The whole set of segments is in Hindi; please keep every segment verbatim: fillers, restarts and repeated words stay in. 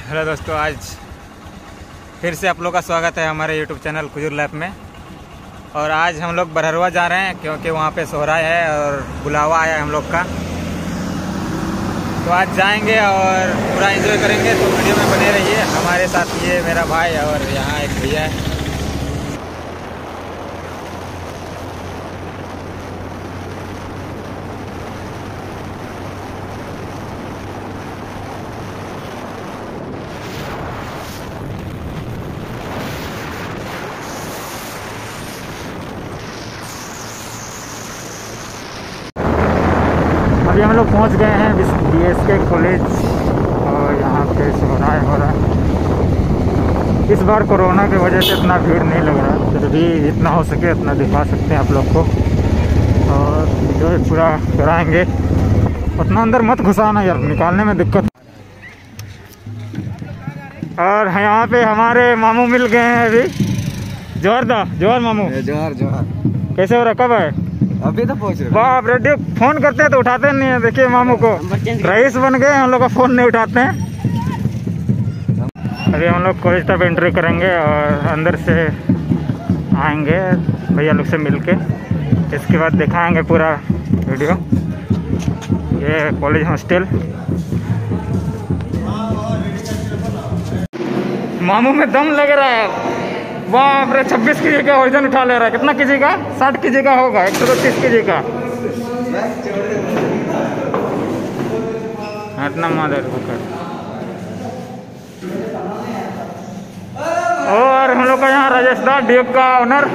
हेलो दोस्तों, आज फिर से आप लोग का स्वागत है हमारे यूट्यूब चैनल कुजूर लैब में। और आज हम लोग बरहरवा जा रहे हैं क्योंकि वहाँ पे सोहराय है और बुलावा आया है हम लोग का। तो आज जाएंगे और पूरा एंजॉय करेंगे, तो वीडियो में बने रहिए हमारे साथ। ये मेरा भाई और यहाँ एक भैया है। अभी हम लोग पहुंच गए हैं बी एस के कॉलेज और यहाँ पे सोहराय हो रहा है। इस बार कोरोना की वजह से इतना भीड़ नहीं लग रहा, फिर भी जितना हो सके उतना दिखा सकते हैं आप लोग को और जो पूरा कराएंगे। उतना अंदर मत घुसाना यार, निकालने में दिक्कत। और यहाँ पे हमारे मामू मिल गए हैं अभी। जोहर दा जोहर मामू। जोहर जोहर। कैसे हो रहा, कब है? अभी तो पहुंच रहे। बाप रे, फोन करते हैं तो उठाते नहीं है। देखिए मामू को रईस बन गए, हम लोग का फोन नहीं उठाते हैं। अभी हम लोग कॉलेज तक एंट्री करेंगे और अंदर से आएंगे भैया लोग से मिलके। इसके बाद दिखाएंगे पूरा वीडियो। ये कॉलेज हॉस्टल। मामू में दम लग रहा है। बाप रे, छब्बीस के जी का वजन उठा ले रहा है। कितना के जी का? साठ के जी का होगा, एक सौ तीस के जी का। इतना मदर और हम लोग का यहाँ राजस्थान ड्यूब का ऑनर।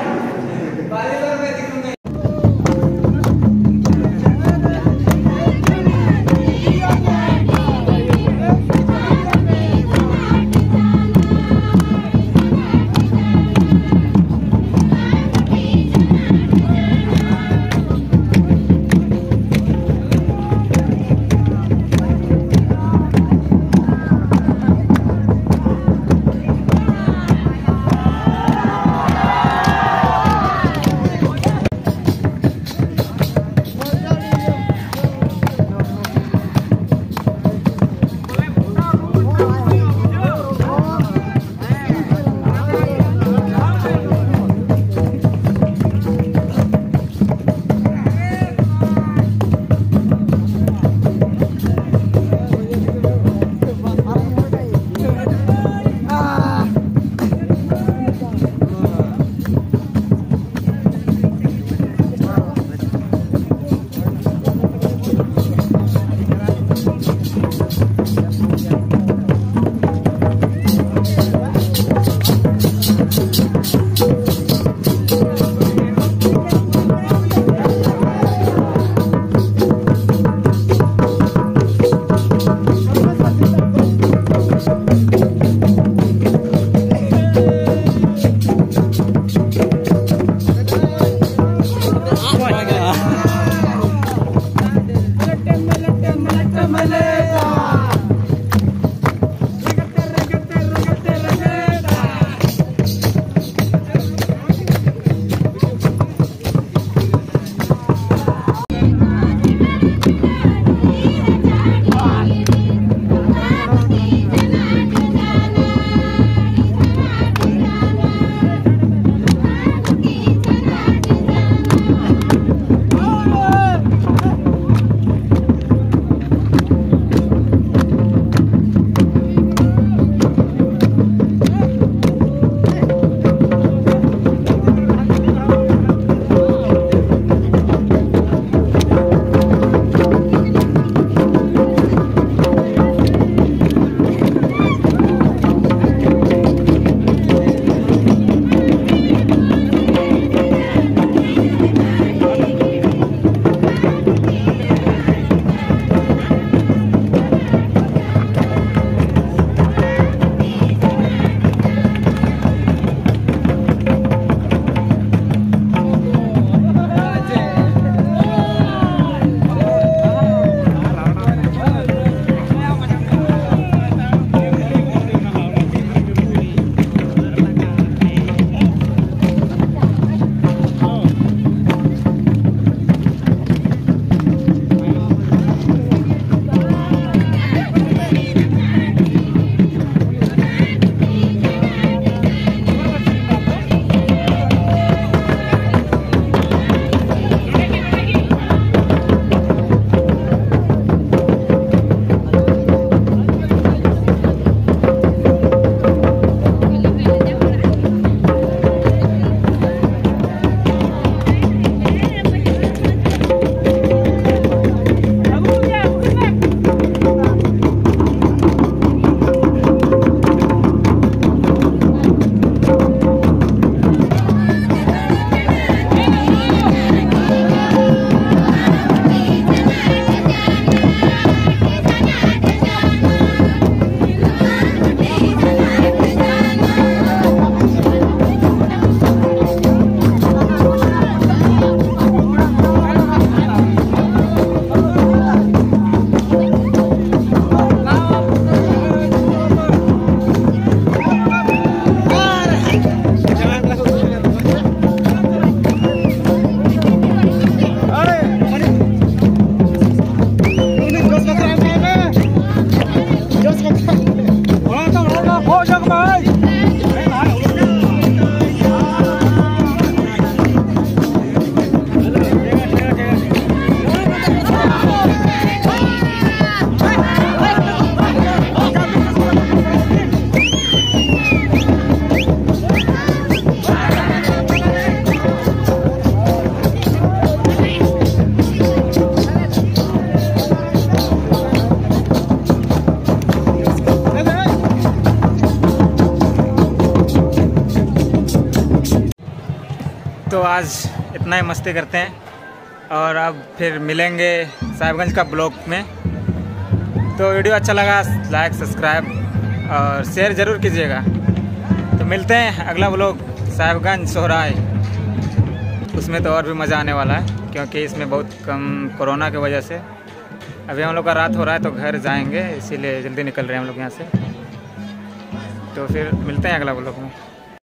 तो आज इतना ही मस्ती करते हैं और अब फिर मिलेंगे साहिबगंज का ब्लॉग में। तो वीडियो अच्छा लगा लाइक सब्सक्राइब और शेयर ज़रूर कीजिएगा। तो मिलते हैं अगला ब्लॉग साहिबगंज सोहराय, उसमें तो और भी मज़ा आने वाला है क्योंकि इसमें बहुत कम कोरोना की वजह से अभी हम लोग का रात हो रहा है तो घर जाएंगे, इसीलिए जल्दी निकल रहे हैं हम लोग यहाँ से। तो फिर मिलते हैं अगला ब्लॉग में।